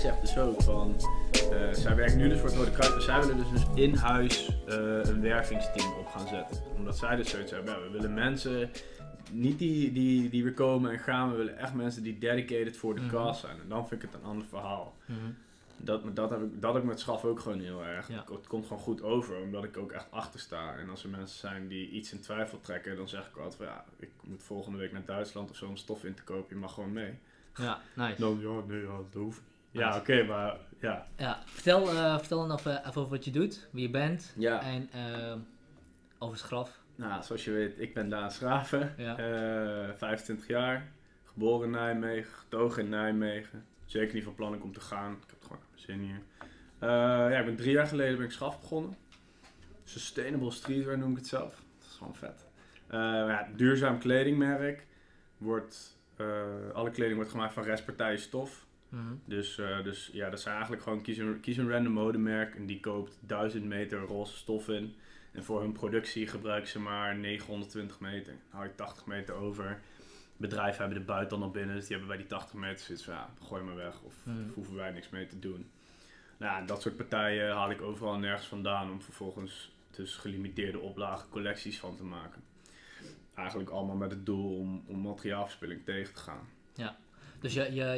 zegt dus ook van, zij werkt nu dus voor het Rode Kruis, maar zij willen dus in huis een wervingsteam op gaan zetten. Omdat zij dus zoiets hebben, we willen mensen, niet die weer komen en gaan, we willen echt mensen die dedicated voor de cause zijn. En dan vind ik het een ander verhaal. Dat heb ik met Schaf ook gewoon heel erg. Ja. Het komt gewoon goed over, omdat ik ook echt achter sta. En als er mensen zijn die iets in twijfel trekken, dan zeg ik altijd van ik moet volgende week naar Duitsland of zo om stof in te kopen, je mag gewoon mee. Ja, nice. Dan, dat hoeft niet. Ja, oké, maar ja. Ja, vertel dan even over wat je doet, wie je bent en over Schaf. Nou, zoals je weet, ik ben Daan Schraven, 25 jaar, geboren in Nijmegen, getogen in Nijmegen. Zeker niet van plan om te gaan, ik heb er gewoon zin hier. Ik ben 3 jaar geleden Schaf begonnen. Sustainable streetwear noem ik het zelf, dat is gewoon vet. Duurzaam kledingmerk, alle kleding wordt gemaakt van restpartijen stof. Dus dat is eigenlijk gewoon kies een random modemerk en die koopt 1000 meter roze stof in. En voor hun productie gebruiken ze maar 920 meter. Dan hou je 80 meter over. Bedrijven hebben de buiten dan nog binnen, dus die hebben bij die 80 meter zoiets van gooi maar weg of hoeven wij niks mee te doen. Nou, dat soort partijen haal ik overal en nergens vandaan om vervolgens dus gelimiteerde oplagen collecties van te maken. Eigenlijk allemaal met het doel om materiaalverspilling tegen te gaan. Ja, dus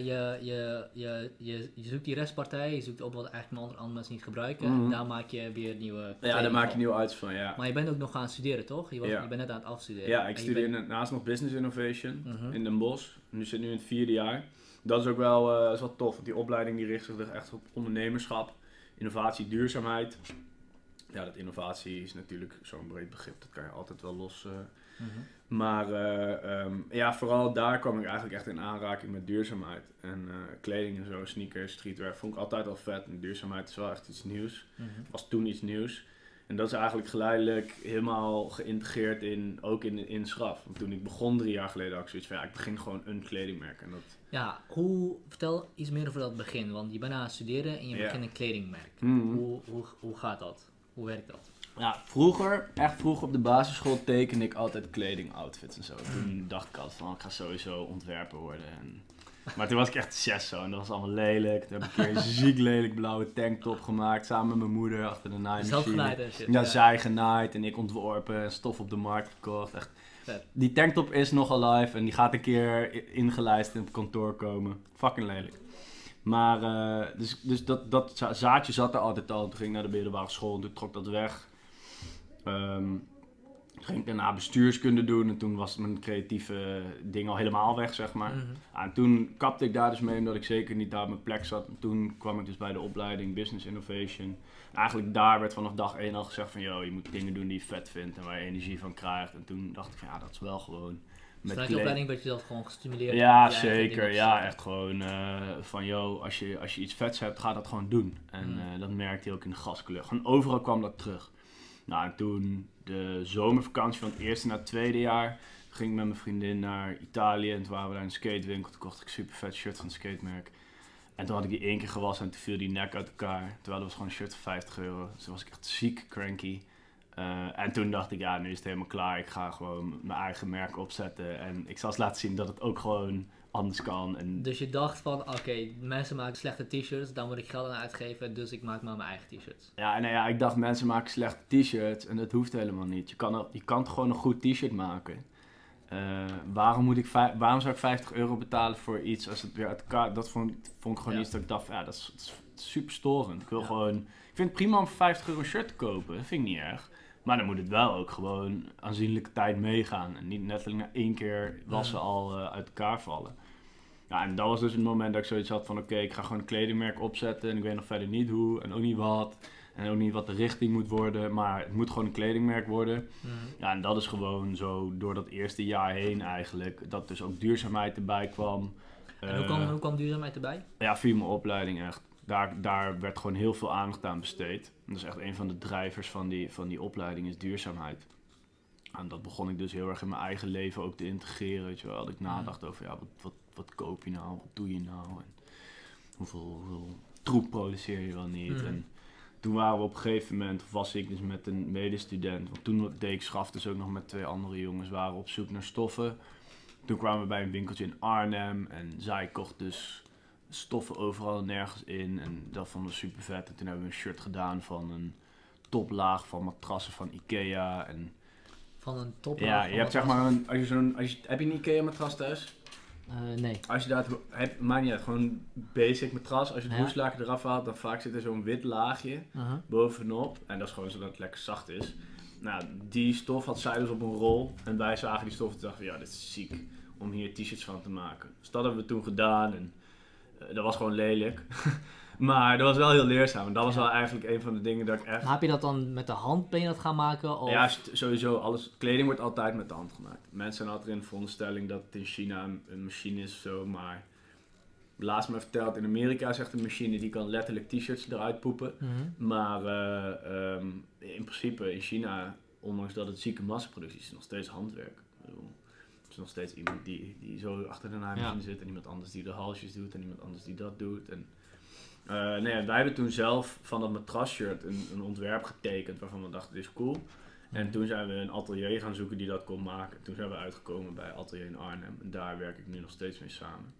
je zoekt die restpartij, je zoekt op wat eigenlijk andere mensen niet gebruiken. En daar maak je weer nieuwe... Ja, daar maak je nieuwe items van, ja. Maar je bent ook nog gaan studeren, toch? Je bent net aan het afstuderen. Ja, ik studeer naast nog Business Innovation in Den Bosch. Nu zit nu in het 4e jaar. Dat is ook wel, is wel tof, want die opleiding die richt zich echt op ondernemerschap, innovatie, duurzaamheid. Ja, dat innovatie is natuurlijk zo'n breed begrip, dat kan je altijd wel los... Maar vooral daar kwam ik eigenlijk echt in aanraking met duurzaamheid. En kleding en zo, sneakers, streetwear, vond ik altijd al vet. En duurzaamheid is wel echt iets nieuws. Was toen iets nieuws. En dat is eigenlijk geleidelijk helemaal geïntegreerd in Schaf. Want toen ik begon 3 jaar geleden had ik zoiets van, ik begin gewoon een kledingmerk. En dat... Ja, vertel iets meer over dat begin. Want je bent aan het studeren en je begint een kledingmerk. Hoe gaat dat? Hoe werkt dat? Ja, vroeger op de basisschool tekende ik altijd kledingoutfits en zo. Toen dacht ik altijd van, ik ga sowieso ontwerper worden. Maar toen was ik echt 6 zo en dat was allemaal lelijk. Toen heb ik een keer een ziek lelijk blauwe tanktop gemaakt samen met mijn moeder achter de naaimachine. Zelf genaaid en shit. Ja, zij genaaid en ik ontworpen en stof op de markt gekocht. Echt. Die tanktop is nog alive en die gaat een keer ingelijst in het kantoor komen. Fucking lelijk. Maar dus dat zaadje zat er altijd al. Toen ging ik naar de middelbare school en toen trok dat weg. Ging ik daarna bestuurskunde doen en toen was mijn creatieve ding al helemaal weg, zeg maar. En toen kapte ik daar dus mee omdat ik zeker niet daar op mijn plek zat. En toen kwam ik dus bij de opleiding Business Innovation. En eigenlijk daar werd vanaf dag 1 al gezegd van, je moet dingen doen die je vet vindt en waar je energie van krijgt. En toen dacht ik van, dat is wel gewoon... Dus vanuit de opleiding werd je dat gewoon gestimuleerd? Ja, zeker. Ja, echt gewoon van, als je iets vets hebt, ga dat gewoon doen. En dat merkte je ook in de gastkleur. Gewoon overal kwam dat terug. Nou, en toen de zomervakantie van het eerste naar het tweede jaar ging ik met mijn vriendin naar Italië. En toen waren we daar in een skatewinkel. Toen kocht ik een super vet shirt van het skatemerk. En toen had ik die 1 keer gewassen en toen viel die nek uit elkaar. Terwijl dat was gewoon een shirt van €50. Dus toen was ik echt ziek cranky. En toen dacht ik, nu is het helemaal klaar. Ik ga gewoon mijn eigen merk opzetten. En ik zal eens laten zien dat het ook gewoon anders kan. En... Dus je dacht van, mensen maken slechte t-shirts, daar moet ik geld aan uitgeven, dus ik maak maar mijn eigen t-shirts. Ja, ik dacht mensen maken slechte t-shirts en dat hoeft helemaal niet. Je kan toch gewoon een goed t-shirt maken. Waarom zou ik €50 betalen voor iets als het weer uit elkaar... Dat vond ik gewoon iets dat ik dacht, dat is super storend. Ik vind het prima om voor €50 een shirt te kopen, dat vind ik niet erg. Maar dan moet het wel ook gewoon aanzienlijke tijd meegaan. En niet net na 1 keer wassen al uit elkaar vallen. Ja, en dat was dus het moment dat ik zoiets had van, ik ga gewoon een kledingmerk opzetten. En ik weet nog verder niet hoe en ook niet wat. En ook niet wat de richting moet worden. Maar het moet gewoon een kledingmerk worden. Ja, en dat is gewoon zo door dat eerste jaar heen eigenlijk. Dat dus ook duurzaamheid erbij kwam. En hoe kwam duurzaamheid erbij? Ja, via mijn opleiding echt. Daar werd gewoon heel veel aandacht aan besteed. En dat is echt een van de drijvers van die opleiding is duurzaamheid. En dat begon ik dus heel erg in mijn eigen leven ook te integreren. Weet je wel. Dat ik nadacht over wat koop je nou, wat doe je nou en hoeveel troep produceer je wel niet. En toen waren we op een gegeven moment, was ik dus met een medestudent, want toen deed ik Schaf dus ook nog met 2 andere jongens, waren op zoek naar stoffen. Toen kwamen we bij een winkeltje in Arnhem en zij kocht dus stoffen overal nergens in. En dat vonden we super vet. En toen hebben we een shirt gedaan van een toplaag van matrassen van Ikea. En van een toplaag? Ja, je hebt zeg maar heb je een Ikea matras thuis? Nee. Als je dat hebt, maakt niet uit, gewoon een basic matras. Als je het hoeslaken eraf haalt, dan vaak zit er zo'n wit laagje bovenop. En dat is gewoon zodat het lekker zacht is. Nou, die stof had zij dus op een rol. En wij zagen die stof en dachten, ja, dit is ziek om hier t-shirts van te maken. Dus dat hebben we toen gedaan en dat was gewoon lelijk. Maar dat was wel heel leerzaam. En dat was wel eigenlijk een van de dingen dat ik echt... Maar heb je dat dan met de hand, ben je dat gaan maken? Of? Ja, sowieso. Kleding wordt altijd met de hand gemaakt. Mensen zijn altijd in de veronderstelling dat het in China een machine is of zo. Maar laatst me verteld, in Amerika is echt een machine die kan letterlijk t-shirts eruit poepen. Maar in principe in China, ondanks dat het zieke massaproductie is, is het nog steeds handwerk. Er is nog steeds iemand die zo achter de naaimachine zit en iemand anders die de halsjes doet en iemand anders die dat doet. En wij hebben toen zelf van dat matrasshirt een ontwerp getekend waarvan we dachten, dit is cool. En toen zijn we een atelier gaan zoeken die dat kon maken. Toen zijn we uitgekomen bij Atelier in Arnhem en daar werk ik nu nog steeds mee samen.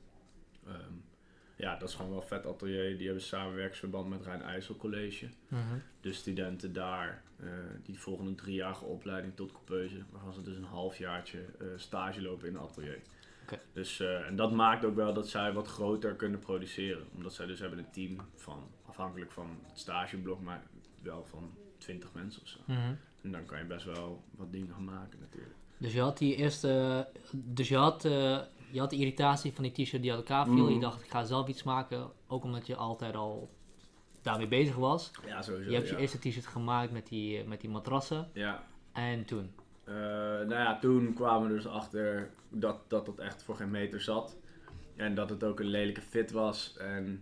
Dat is gewoon wel een vet atelier. Die hebben samenwerkingsverband met Rijn-IJssel College. De studenten daar, die volgen een 3-jarige opleiding tot coupeuse, waarvan ze dus een halfjaartje stage lopen in een atelier. Okay. Dus, en dat maakt ook wel dat zij wat groter kunnen produceren. Omdat zij dus hebben een team van, afhankelijk van het stageblok, maar wel van 20 mensen of zo. En dan kan je best wel wat dingen gaan maken natuurlijk. Dus je had die eerste, je had de irritatie van die t-shirt die uit elkaar viel. Je dacht, ik ga zelf iets maken, ook omdat je altijd al daarmee bezig was. Ja, sowieso. Je hebt je eerste t-shirt gemaakt met die matrassen. Ja. En toen? Toen kwamen we dus achter dat echt voor geen meter zat. En dat het ook een lelijke fit was. En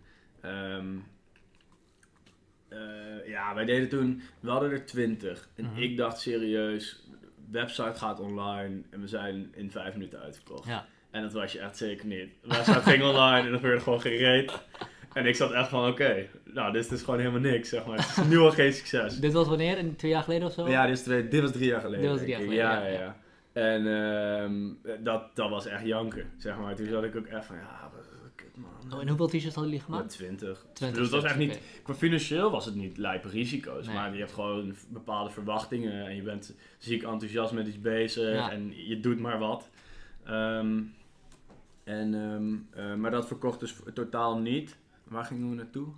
wij deden toen, we hadden er 20. En ik dacht serieus, website gaat online en we zijn in 5 minuten uitverkocht. Ja. En dat was je echt zeker niet. De website ging online en dan werd gewoon geen reet. En ik zat echt van, oké, dit is dus gewoon helemaal niks, zeg maar. Het is nu al geen succes. Dit was wanneer? 2 jaar geleden of zo? Ja, dit was 3 jaar geleden. Dit was 3 jaar geleden, ja. En dat was echt janken, zeg maar. Toen zat ik ook echt van, kut man. En hoeveel t-shirts hadden jullie gemaakt? 20. Dus het was echt niet, qua financieel was het niet lijpe risico's, maar je hebt gewoon bepaalde verwachtingen en je bent ziek enthousiast met iets bezig en je doet maar wat. Maar dat verkocht dus totaal niet. Waar gingen we naartoe?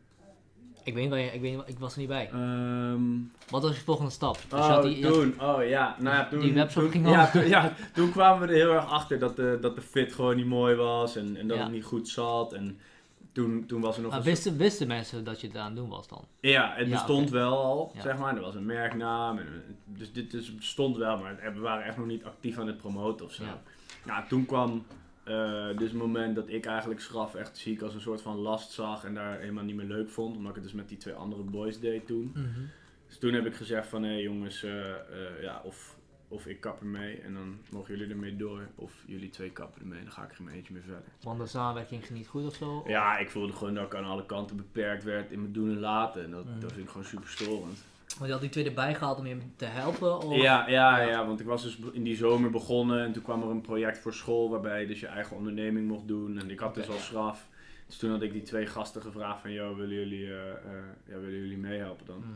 Ik was er niet bij. Wat was je volgende stap? Dus die webshop ging al. Toen kwamen we er heel erg achter dat de fit gewoon niet mooi was en dat het niet goed zat. En toen was er nog wisten mensen dat je het aan het doen was dan? Ja, het bestond wel al, zeg maar. Er was een merknaam. Dus dit bestond wel, maar we waren echt nog niet actief aan het promoten of zo. Ja, toen kwam dus het moment dat ik eigenlijk Schraf echt ziek als een soort van last zag en daar helemaal niet meer leuk vond, omdat ik het dus met die 2 andere boys deed toen. Dus toen heb ik gezegd van, hé jongens, of ik kap ermee en dan mogen jullie ermee door, of jullie 2 kappen ermee en dan ga ik er geen eentje meer verder. Want de samenwerking ging niet goed of zo? Ja, ik voelde gewoon dat ik aan alle kanten beperkt werd in mijn doen en laten en dat vind ik gewoon super storend. Want je had die 2 erbij gehaald om je te helpen? Of? Ja, want ik was dus in die zomer begonnen en toen kwam er een project voor school waarbij je dus je eigen onderneming mocht doen. En ik had dus al Schraf. Dus toen had ik die 2 gasten gevraagd van, willen jullie meehelpen dan?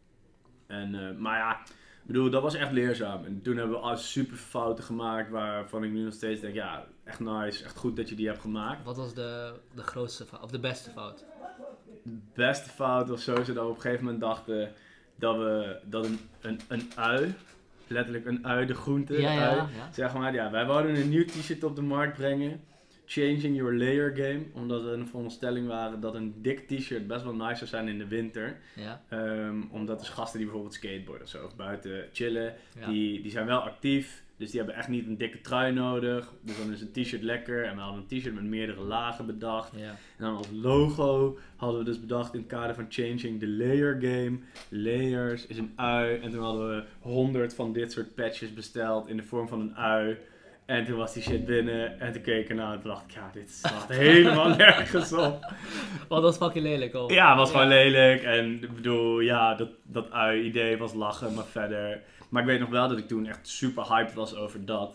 Ik bedoel, dat was echt leerzaam. En toen hebben we al super fouten gemaakt waarvan ik nu nog steeds denk, echt nice, echt goed dat je die hebt gemaakt. Wat was de grootste fout, of de beste fout? De beste fout was sowieso dat we op een gegeven moment dachten dat een ui, letterlijk een ui, de groente, zeg maar. Wij wouden een nieuw t-shirt op de markt brengen. Changing your layer game. Omdat we een veronderstelling waren dat een dik t-shirt best wel nice zou zijn in de winter. Omdat dus gasten die bijvoorbeeld skateboarden of zo of buiten chillen, die zijn wel actief. Dus die hebben echt niet een dikke trui nodig. Dus dan is een t-shirt lekker. En we hadden een t-shirt met meerdere lagen bedacht. En dan als logo hadden we dus bedacht in het kader van Changing the Layer Game. Layers is een ui. En toen hadden we 100 van dit soort patches besteld in de vorm van een ui. En toen was die shit binnen. En toen keek ik ernaar en toen dacht ik, dit staat helemaal nergens op. Want dat was fucking lelijk al. Ja, het was gewoon lelijk. En ik bedoel, dat ui-idee was lachen, maar verder. Maar ik weet nog wel dat ik toen echt super hyped was over dat.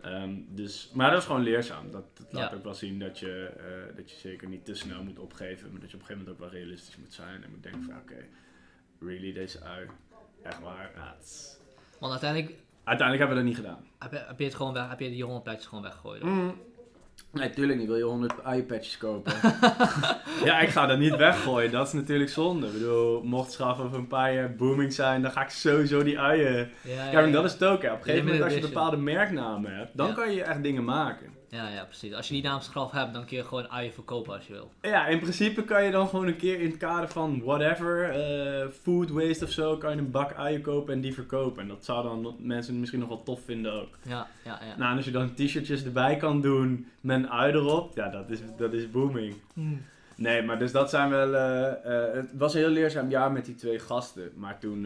Dus, maar dat is gewoon leerzaam. Dat laat ook wel zien dat je zeker niet te snel moet opgeven. Maar dat je op een gegeven moment ook wel realistisch moet zijn. En moet denken van oké, really deze ui. Echt waar. Ja, Want uiteindelijk hebben we dat niet gedaan. Heb je het gewoon heb je die 100 patches gewoon weggegooid? Nee, tuurlijk niet. Wil je 100 uienpatches kopen? Ja, ik ga dat niet weggooien. Dat is natuurlijk zonde. Ik bedoel, mocht Schraf over een paar jaar booming zijn, dan ga ik sowieso die uien... Kijk, dat is het ook. Hè. Op een gegeven moment, als je bepaalde merknamen hebt, dan kan je echt dingen maken. Ja, precies. Als je die naam Schraf hebt, dan kun je gewoon uien verkopen als je wil. Ja, in principe kan je dan gewoon een keer in het kader van whatever, food waste of zo, kan je een bak uien kopen en die verkopen. En dat zou dan mensen misschien nog wel tof vinden ook. Ja. Nou, en als je dan t-shirtjes erbij kan doen met een ui erop, ja, dat is booming. Nee, maar dus dat zijn wel... het was een heel leerzaam jaar met die 2 gasten. Maar toen,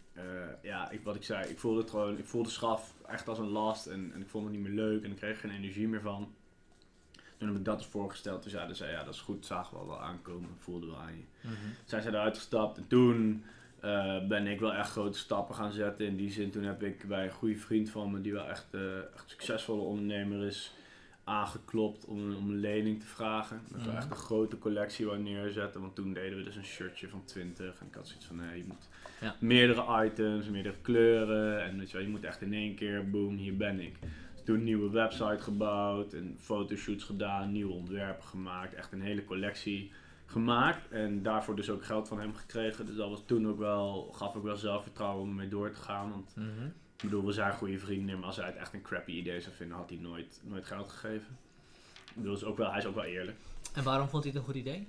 wat ik zei, ik voelde Schraf echt als een last en ik vond het niet meer leuk en ik kreeg geen energie meer van. Toen heb ik dat eens voorgesteld. Toen zeiden ze, ja, dat is goed, zagen we wel aankomen, voelden we aan je. Zijn ze eruit gestapt en toen ben ik wel echt grote stappen gaan zetten. In die zin, toen heb ik bij een goede vriend van me, die wel echt succesvolle ondernemer is, aangeklopt om een lening te vragen. Dat we echt een grote collectie wou neerzetten. Want toen deden we dus een shirtje van 20. En ik had zoiets van, je moet meerdere items, meerdere kleuren. En weet je moet echt in één keer, boom, hier ben ik. Dus toen een nieuwe website gebouwd en fotoshoots gedaan, nieuwe ontwerpen gemaakt. Echt een hele collectie gemaakt. En daarvoor dus ook geld van hem gekregen. Dus dat was toen ook wel, gaf ook wel zelfvertrouwen om ermee door te gaan. Want ik bedoel, we zijn goede vrienden, maar als hij het echt een crappy idee zou vinden, had hij nooit geld gegeven. Ik bedoel, hij is ook wel eerlijk. En waarom vond hij het een goed idee?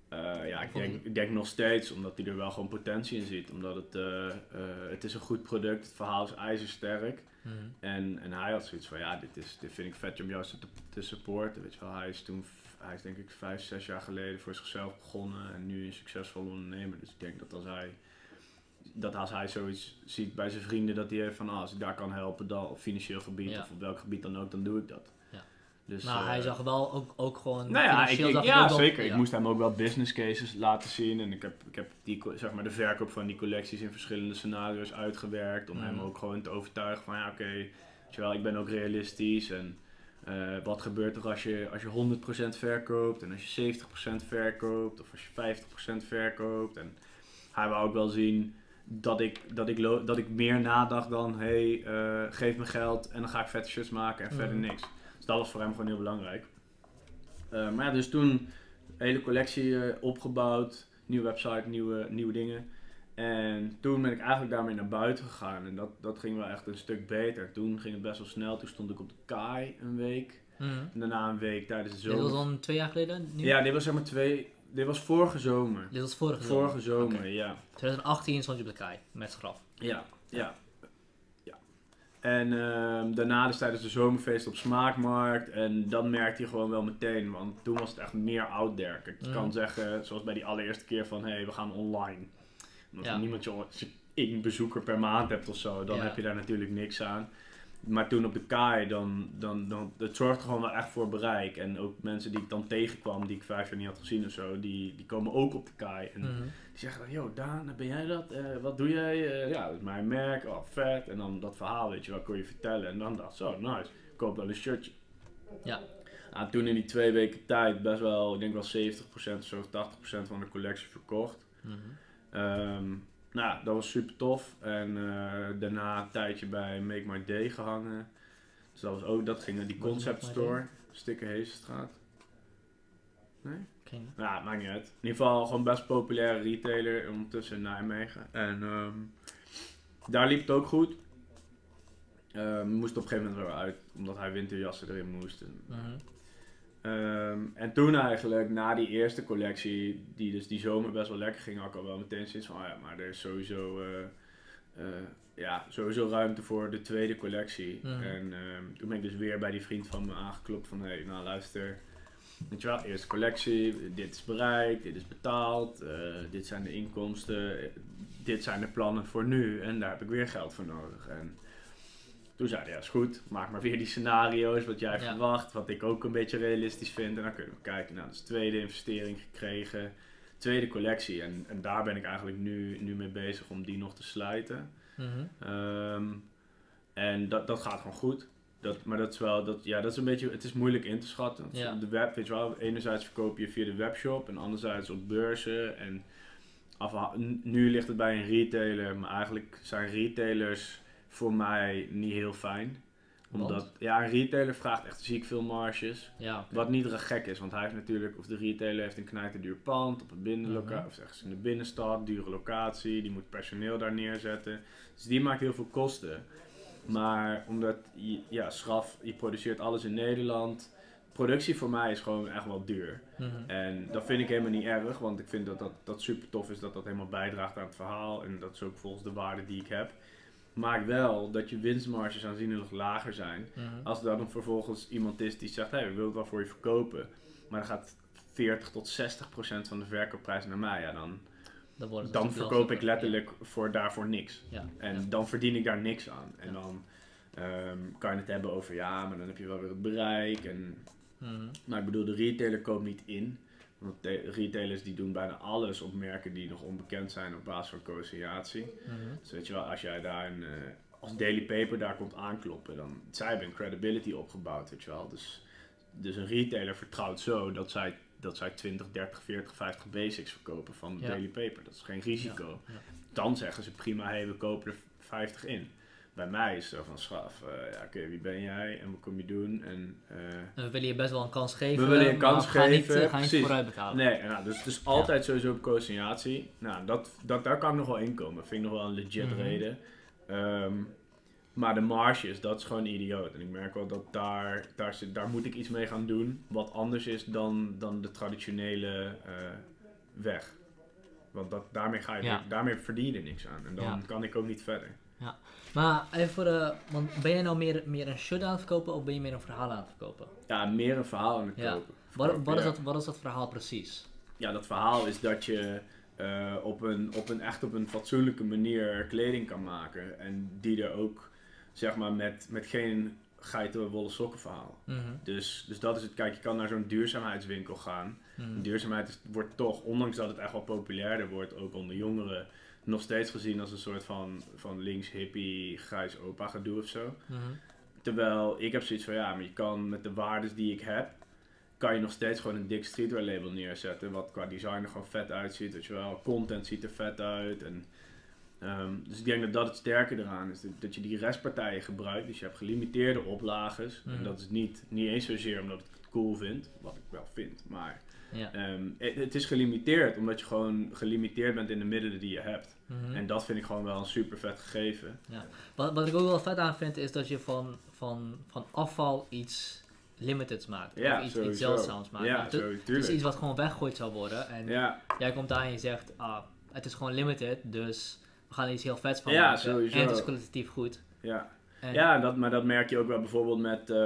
Ik denk nog steeds, omdat hij er wel gewoon potentie in ziet. Omdat het is een goed product, het verhaal is ijzersterk. En hij had zoiets van, dit vind ik vet om juist te supporten. Weet je wel, hij is denk ik 5-6 jaar geleden voor zichzelf begonnen en nu een succesvolle ondernemer. Dus ik denk dat als hij zoiets ziet bij zijn vrienden, dat hij heeft van als ik daar kan helpen dan op financieel gebied of op welk gebied dan ook, dan doe ik dat. Dus, hij zag wel ook gewoon zeker. Ik moest hem ook wel business cases laten zien en ik heb de verkoop van die collecties in verschillende scenario's uitgewerkt om hem ook gewoon te overtuigen van weet je wel, ik ben ook realistisch en wat gebeurt er als je 100% verkoopt en als je 70% verkoopt of als je 50% verkoopt. En hij wou ook wel zien dat ik meer nadacht dan geef me geld en dan ga ik vette shirts maken en verder niks. Dus dat was voor hem gewoon heel belangrijk. Maar dus toen hele collectie opgebouwd, nieuwe website, nieuwe dingen. En toen ben ik eigenlijk daarmee naar buiten gegaan en dat ging wel echt een stuk beter. Toen ging het best wel snel, toen stond ik op de KAI een week. En daarna een week tijdens de zomer. Dit was dan 2 jaar geleden? Ja, dit was dit was vorige zomer. Dit was vorige zomer, okay. ja. 2018 stond je op de KAI, met Schraf. Ja. En daarna dus tijdens de zomerfeest op Smaakmarkt. En dan merkte je gewoon wel meteen, want toen was het echt meer out there. Ik kan zeggen, zoals bij die allereerste keer van, we gaan online. Omdat niemand als je 1 bezoeker per maand hebt of zo, dan heb je daar natuurlijk niks aan. Maar toen op de KAI, dan het zorgde gewoon wel echt voor bereik. En ook mensen die ik dan tegenkwam, die ik 5 jaar niet had gezien of zo, die komen ook op de KAI. En die zeggen dan, yo Daan, ben jij dat? Wat doe jij? Ja, dat is mijn merk, oh vet. En dan dat verhaal, weet je, wat kon je vertellen? En dan dacht ik, zo nice, ik koop wel een shirtje. Ja. Nou, toen in die 2 weken tijd best wel, ik denk wel 70% of zo, 80% van de collectie verkocht. Nou, dat was super tof. En daarna een tijdje bij Make My Day gehangen. Dus dat ging naar die concept store, Sticker Heesenstraat. Nee? Ja, maakt niet uit. In ieder geval gewoon best populaire retailer ondertussen in Nijmegen. En daar liep het ook goed. Moest op een gegeven moment weer uit, omdat hij winterjassen erin moest. En toen eigenlijk, na die eerste collectie, die dus die zomer best wel lekker ging, had ik al wel meteen zoiets van, maar er is sowieso ruimte voor de tweede collectie. En toen ben ik dus weer bij die vriend van me aangeklopt van, nou luister, weet je wel, eerste collectie, dit is bereikt, dit is betaald, dit zijn de inkomsten, dit zijn de plannen voor nu en daar heb ik weer geld voor nodig. En toen zei hij, ja is goed, maak maar weer die scenario's wat jij verwacht, wat ik ook een beetje realistisch vind. En dan kunnen we kijken, nou dus tweede investering gekregen, tweede collectie. En daar ben ik eigenlijk nu mee bezig om die nog te sluiten. En dat gaat gewoon goed. Maar dat is wel, dat is een beetje, het is moeilijk in te schatten. Ja. De web, weet je wel, enerzijds verkoop je via de webshop en anderzijds op beurzen. En nu ligt het bij een retailer, maar eigenlijk zijn retailers voor mij niet heel fijn. Omdat, een retailer vraagt echt ziek veel marges. Ja, okay. Wat niet erg gek is, want hij heeft natuurlijk, of de retailer heeft een knijterduur pand op een binnenlocatie, of ergens in de binnenstad, dure locatie, die moet personeel daar neerzetten. Dus die maakt heel veel kosten. Maar omdat, Schraf, je produceert alles in Nederland. Productie voor mij is gewoon echt wel duur. En dat vind ik helemaal niet erg, want ik vind dat super tof is dat helemaal bijdraagt aan het verhaal. En dat is ook volgens de waarde die ik heb. Maakt wel dat je winstmarges aanzienlijk lager zijn. Als er dan vervolgens iemand is die zegt, hey, we willen het wel voor je verkopen. Maar dan gaat 40 tot 60% van de verkoopprijs naar mij. Ja, dan verkoop ik letterlijk daarvoor niks. Ja. En dan verdien ik daar niks aan. En dan kan je het hebben over, maar dan heb je wel weer het bereik. Maar ik bedoel, de retailer koopt niet in. Want de retailers die doen bijna alles op merken die nog onbekend zijn op basis van co-associatie. Dus weet je wel, als jij daar als Daily Paper daar komt aankloppen, dan zij hebben een credibility opgebouwd, weet je wel. Dus een retailer vertrouwt zo dat zij 20, 30, 40, 50 basics verkopen van de Daily Paper. Dat is geen risico. Ja. Dan zeggen ze prima, hey, we kopen er 50 in. Bij mij is het zo van Schraf, oké, wie ben jij en wat kom je doen? En we willen je best wel een kans geven. We willen je een kans geven. Ga niet vooruit betalen. Nee, dus altijd sowieso op co-associatie. Nou, daar kan ik nog wel in komen. Vind ik nog wel een legit reden. Maar de marges, dat is gewoon idioot. En ik merk wel dat daar moet ik iets mee gaan doen. Wat anders is dan de traditionele weg. Want daarmee verdien je er niks aan. En dan kan ik ook niet verder. Ja, maar even want ben jij nou meer een shirt aan het verkopen of ben je meer een verhaal aan het verkopen? Ja, meer een verhaal aan het kopen. Wat is dat verhaal precies? Ja, dat verhaal is dat je op een fatsoenlijke manier kleding kan maken. En die er ook, zeg maar, met geen geiten wollen sokken verhaal. Dus dat is het. Kijk, je kan naar zo'n duurzaamheidswinkel gaan. Duurzaamheid wordt toch, ondanks dat het echt wel populairder wordt, ook onder jongeren, nog steeds gezien als een soort van links hippie, grijs opa gedoe of zo. Terwijl ik heb zoiets van, maar je kan met de waardes die ik heb, kan je nog steeds gewoon een dik streetwear label neerzetten, wat qua design er gewoon vet uitziet, weet je wel. Content ziet er vet uit. En, dus ik denk dat het sterke eraan is, dat je die restpartijen gebruikt. Dus je hebt gelimiteerde oplages. En dat is niet eens zozeer omdat ik het cool vind, wat ik wel vind, maar het is gelimiteerd, omdat je gewoon gelimiteerd bent in de middelen die je hebt. En dat vind ik gewoon wel een super vet gegeven. Ja. Wat ik ook wel vet aan vind, is dat je van afval iets limiteds maakt. Of iets zeldzaams maakt. Ja, het is iets wat gewoon weggegooid zou worden. En jij komt daar en je zegt, het is gewoon limited, dus we gaan er iets heel vets van maken. Sowieso. En het is kwalitatief goed. Maar dat merk je ook wel bijvoorbeeld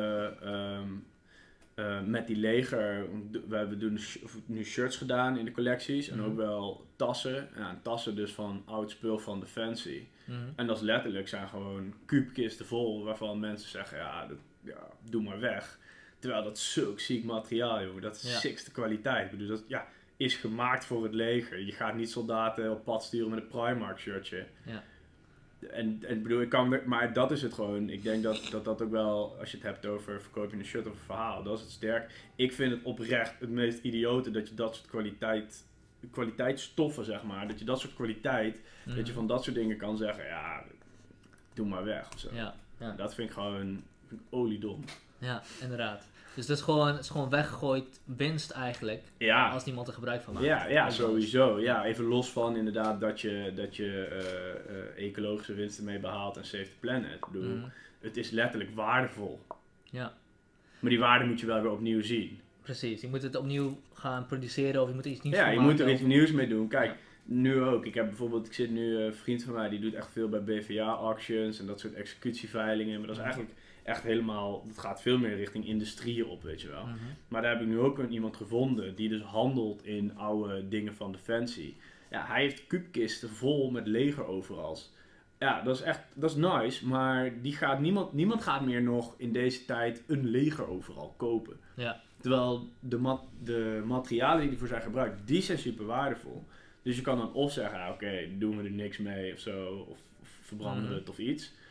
met die leger. We hebben nu shirts gedaan in de collecties en ook wel tassen. Tassen dus van oud spul van Defensie. En dat is letterlijk, zijn gewoon kuubkisten vol waarvan mensen zeggen, doe maar weg. Terwijl dat is zulk ziek materiaal, joh. Dat is sixte kwaliteit. Ik bedoel, dat is gemaakt voor het leger. Je gaat niet soldaten op pad sturen met een Primark shirtje. Ja. En bedoel, maar dat is het gewoon. Ik denk dat ook wel, als je het hebt over verkoop je een shirt of een verhaal, dat is het sterk. Ik vind het oprecht het meest idiote dat je dat soort kwaliteitsstoffen, zeg maar, dat je dat soort kwaliteit, dat je van dat soort dingen kan zeggen, doe maar weg of zo. Dat vind ik gewoon oliedom. Ja, inderdaad. Dus het is gewoon weggegooid winst eigenlijk, als niemand er gebruik van maakt. Ja, sowieso. Ja, even los van inderdaad dat je ecologische winsten mee behaalt en save the planet. Ik bedoel, het is letterlijk waardevol. Ja. Maar die waarde moet je wel weer opnieuw zien. Precies, je moet het opnieuw gaan produceren of je moet er iets nieuws van maken. Ja, je moet er iets nieuws mee doen. Kijk, nu ook. Ik zit nu een vriend van mij, die doet echt veel bij BVA-auctions en dat soort executieveilingen. Maar dat is eigenlijk echt helemaal, het gaat veel meer richting industrieën op, weet je wel. Maar daar heb ik nu ook iemand gevonden die dus handelt in oude dingen van Defensie. Ja, hij heeft kuubkisten vol met legeroverals. Ja, dat is nice, maar niemand gaat meer nog in deze tijd een legeroveral kopen. Ja. Terwijl de materialen die ervoor zijn gebruikt, die zijn super waardevol. Dus je kan dan of zeggen, oké, doen we er niks mee of zo, of verbranden we het of iets.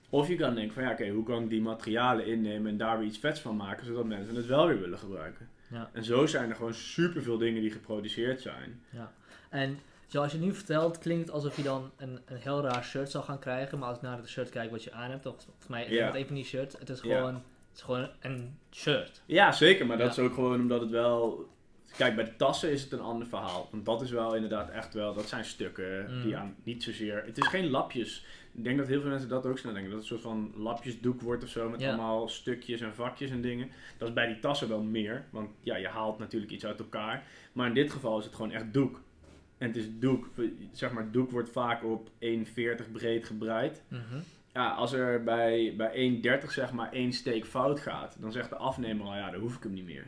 Of je kan denken van, ja, oké, hoe kan ik die materialen innemen en daar weer iets vets van maken, zodat mensen het wel weer willen gebruiken. Ja. En zo zijn er gewoon superveel dingen die geproduceerd zijn. Ja. En zoals je nu vertelt, klinkt het alsof je dan een heel raar shirt zou gaan krijgen. Maar als ik naar het shirt kijk wat je aan hebt, volgens mij is het even niet shirt. Het is gewoon een shirt. Ja, zeker. Maar dat is ook gewoon omdat het wel... Kijk, bij de tassen is het een ander verhaal. Want dat is wel inderdaad echt wel... Dat zijn stukken die aan niet zozeer... Het is geen lapjes. Ik denk dat heel veel mensen dat ook snel denken. Dat het een soort van lapjesdoek wordt of zo. Met allemaal stukjes en vakjes en dingen. Dat is bij die tassen wel meer. Want ja, je haalt natuurlijk iets uit elkaar. Maar in dit geval is het gewoon echt doek. En het is doek. Zeg maar, doek wordt vaak op 1,40 breed gebreid. Ja, als er bij 1,30 zeg maar 1 steek fout gaat, dan zegt de afnemer al, ja, dan hoef ik hem niet meer.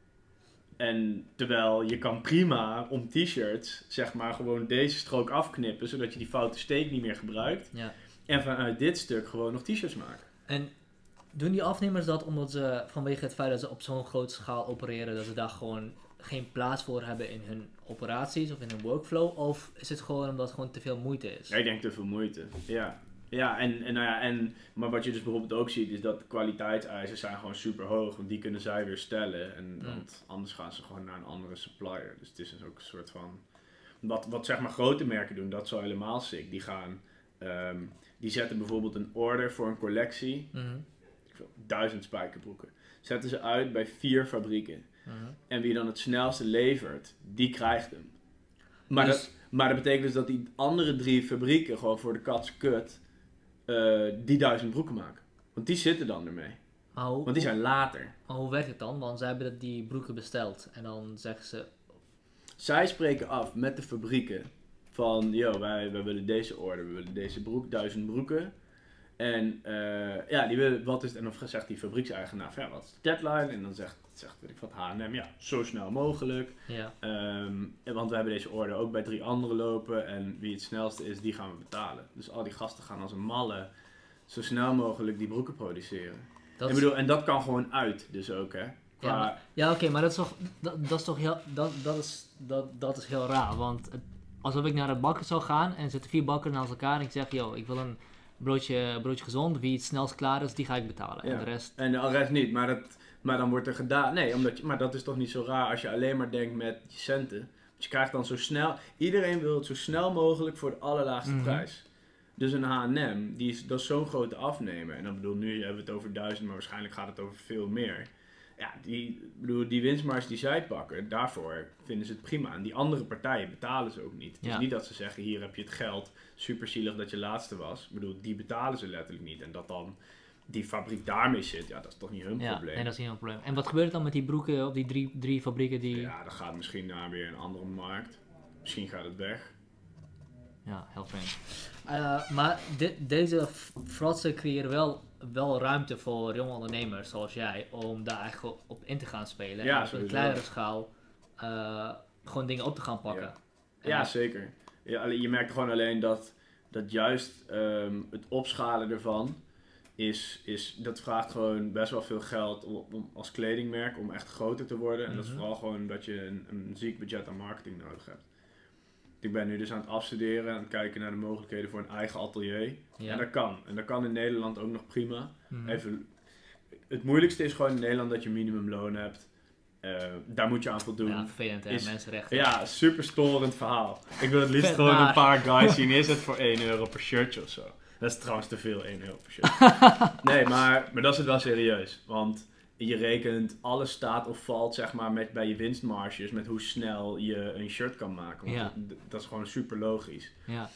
En terwijl je kan prima om t-shirts, zeg maar, gewoon deze strook afknippen, zodat je die foute steek niet meer gebruikt. Ja. En vanuit dit stuk gewoon nog t-shirts maken. En doen die afnemers dat omdat ze, vanwege het feit dat ze op zo'n grote schaal opereren, dat ze daar gewoon geen plaats voor hebben in hun operaties of in hun workflow? Of is het gewoon omdat het gewoon te veel moeite is? Ja, ik denk te veel moeite, ja. Ja, maar wat je dus bijvoorbeeld ook ziet, is dat de kwaliteitseisen zijn gewoon super hoog. Want die kunnen zij weer stellen. Want anders gaan ze gewoon naar een andere supplier. Dus het is dus ook een soort van... Wat zeg maar grote merken doen, dat is al helemaal sick. Die zetten bijvoorbeeld een order voor een collectie. 1000 spijkerbroeken. Zetten ze uit bij 4 fabrieken. En wie dan het snelste levert, die krijgt hem. Maar dat betekent dus dat die andere 3 fabrieken gewoon voor de katse kut... die 1000 broeken maken. Want die zitten dan ermee. Want die zijn later. Maar hoe werkt het dan? Want zij hebben die broeken besteld. En dan zeggen ze... Zij spreken af met de fabrieken. Van, wij willen deze order. We willen deze 1000 broeken. En die willen, wat is het? En dan zegt die fabriekseigenaar van, wat is de deadline? En dan zegt weet ik wat, H&M, ja, zo snel mogelijk. Ja. Want we hebben deze order ook bij 3 anderen lopen. En wie het snelste is, die gaan we betalen. Dus al die gasten gaan als een malle zo snel mogelijk die broeken produceren. En dat kan gewoon uit, dus ook, hè. Oké, maar dat is toch heel, dat is heel raar. Want alsof ik naar de bakker zou gaan en zitten 4 bakkers naast elkaar en ik zeg, ik wil een broodje gezond, wie het snelst klaar is, die ga ik betalen. Ja. En de rest niet, maar dan wordt er gedaan. Nee, maar dat is toch niet zo raar als je alleen maar denkt met je centen. Want je krijgt dan zo snel, iedereen wil het zo snel mogelijk voor de allerlaagste prijs. Dus een H&M, dat is zo'n grote afnemer. En dan bedoel, nu hebben we het over 1000, maar waarschijnlijk gaat het over veel meer. Ja, die winstmarge die zij pakken, daarvoor vinden ze het prima. En die andere partijen betalen ze ook niet. Het is niet dat ze zeggen, hier heb je het geld, super zielig dat je laatste was. Ik bedoel, die betalen ze letterlijk niet. En dat dan die fabriek daarmee zit, ja, dat is toch niet hun probleem. Nee, dat is niet hun probleem. En wat gebeurt er dan met die broeken op die drie fabrieken die... Ja, dat gaat misschien naar weer een andere markt. Misschien gaat het weg. Ja, heel vreemd. Maar deze fratsen creëren wel ruimte voor jonge ondernemers zoals jij om daar eigenlijk op in te gaan spelen. Ja, en op een kleinere schaal gewoon dingen op te gaan pakken. Ja, zeker. Ja, je merkt gewoon alleen dat juist het opschalen ervan dat vraagt gewoon best wel veel geld om als kledingmerk om echt groter te worden. En dat is vooral gewoon dat je een ziek budget aan marketing nodig hebt. Ik ben nu dus aan het afstuderen en aan het kijken naar de mogelijkheden voor een eigen atelier. Ja. En dat kan. En dat kan in Nederland ook nog prima. Het moeilijkste is gewoon in Nederland dat je minimumloon hebt. Daar moet je aan voldoen. Ja, vervelend, mensenrechten. Ja, super storend verhaal. Ik wil het liefst gewoon een paar guys die neerzet voor €1 per shirtje of zo. Dat is trouwens te veel, €1 per shirt. Nee, maar dat is het wel serieus. Want je rekent, alles staat of valt zeg maar bij je winstmarges met hoe snel je een shirt kan maken. Want dat is gewoon super logisch. Ja.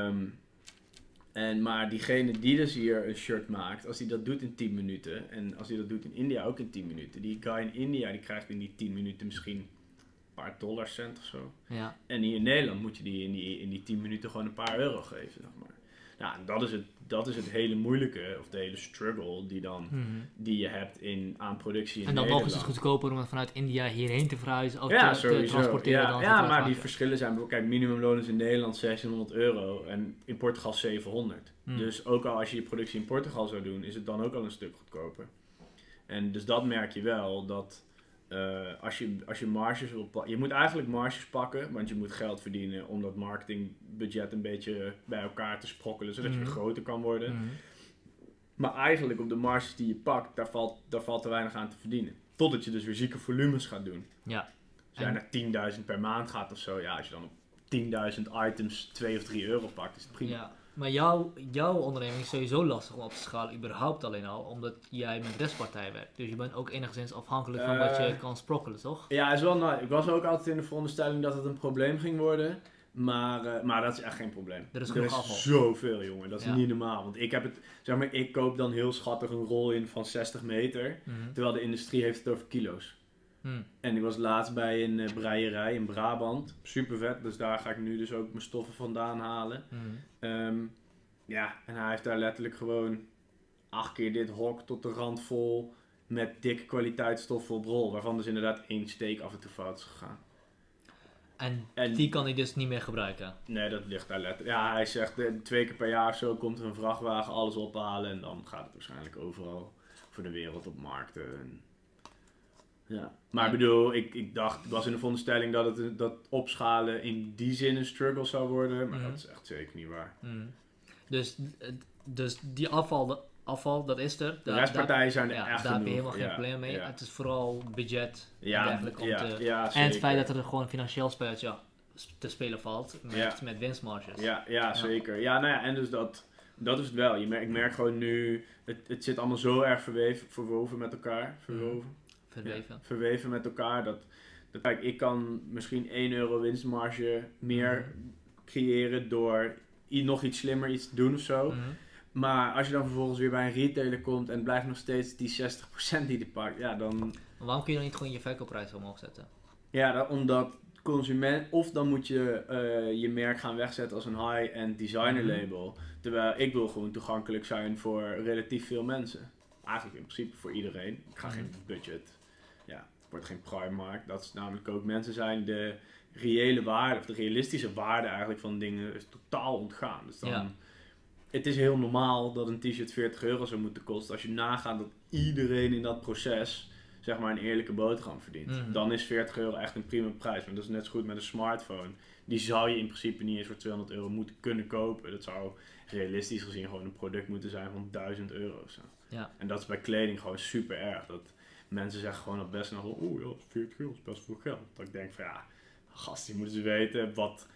Maar diegene die dus hier een shirt maakt, als hij dat doet in 10 minuten, en als hij dat doet in India ook in 10 minuten, die guy in India die krijgt in die 10 minuten misschien een paar dollarcent of zo. Ja. En hier in Nederland moet je die in die 10 minuten gewoon een paar euro geven, zeg maar. Nou, dat is het hele moeilijke, of de hele struggle die je hebt aan productie in Nederland. En dan nog eens het goedkoper om het vanuit India hierheen te verhuizen of te transporteren. Ja, maar die verschillen zijn, kijk, minimumloon is in Nederland €600 en in Portugal €700. Dus ook al als je productie in Portugal zou doen, is het dan ook al een stuk goedkoper. En dus dat merk je wel, dat als je marges wil pakken, je moet eigenlijk marges pakken, want je moet geld verdienen om dat marketingbudget een beetje bij elkaar te sprokkelen, zodat je groter kan worden. Maar eigenlijk op de marges die je pakt, daar valt te weinig aan te verdienen. Totdat je dus weer zieke volumes gaat doen. Ja. Als jij naar 10.000 per maand gaat of zo, ja, als je dan op 10.000 items 2 of 3 euro pakt, is het prima. Ja. Maar jouw onderneming is sowieso lastig om op te schalen, überhaupt alleen al, omdat jij met restpartij werkt. Dus je bent ook enigszins afhankelijk van wat je kan sprokkelen, toch? Ja, is wel nice. Ik was ook altijd in de veronderstelling dat het een probleem ging worden. Maar dat is echt geen probleem. Er is genoeg afval. Zoveel, jongen. Dat is niet normaal. Want ik koop dan heel schattig een rol in van 60 meter. Terwijl de industrie heeft het over kilo's. En ik was laatst bij een breierij in Brabant. Super vet. Dus daar ga ik nu dus ook mijn stoffen vandaan halen. Ja, en hij heeft daar letterlijk gewoon 8 keer dit hok tot de rand vol. Met dikke kwaliteitsstoffen op rol. Waarvan dus inderdaad 1 steek af en toe fout is gegaan. En die kan hij dus niet meer gebruiken? Nee, dat ligt daar letterlijk. Ja, hij zegt 2 keer per jaar of zo komt er een vrachtwagen alles ophalen. En dan gaat het waarschijnlijk overal voor de wereld op markten. En ja. Maar ik bedoel, ik was in de veronderstelling dat opschalen in die zin een struggle zou worden. Maar dat is echt zeker niet waar. Dus die afval, dat is er. De restpartijen zijn er echt daar heb je helemaal genoeg. geen probleem mee. Ja. Het is vooral budget en dergelijke. En het feit dat er gewoon een financieel spelletje te spelen valt met winstmarges. Ja, zeker. Ja, nou ja, en dus dat is het wel. Ik merk gewoon nu, het zit allemaal zo erg verwoven met elkaar. Verweven met elkaar. Kijk, ik kan misschien 1 euro winstmarge meer creëren door nog iets slimmer iets te doen of zo. Maar als je dan vervolgens weer bij een retailer komt en het blijft nog steeds die 60% die je pakt, ja dan... Maar waarom kun je dan niet gewoon je verkoopprijs omhoog zetten? Ja, omdat consument... Of dan moet je je merk gaan wegzetten als een high-end designer label. Terwijl ik wil gewoon toegankelijk zijn voor relatief veel mensen. Eigenlijk in principe voor iedereen. Ik ga geen budget. Ja, het wordt geen Primark. Dat is namelijk ook mensen zijn de reële waarde, of de realistische waarde eigenlijk van dingen is totaal ontgaan. Dus dan... Het is heel normaal dat een t-shirt 40 euro zou moeten kosten. Als je nagaat dat iedereen in dat proces zeg maar een eerlijke boterham verdient. Dan is 40 euro echt een prima prijs. Maar dat is net zo goed met een smartphone. Die zou je in principe niet eens voor 200 euro moeten kunnen kopen. Dat zou realistisch gezien gewoon een product moeten zijn van 1000 euro. Zo. Ja. En dat is bij kleding gewoon super erg. Dat mensen zeggen gewoon al best nog, oh ja, 40 euro is best veel geld. Dat ik denk van ja, gast, die moeten ze weten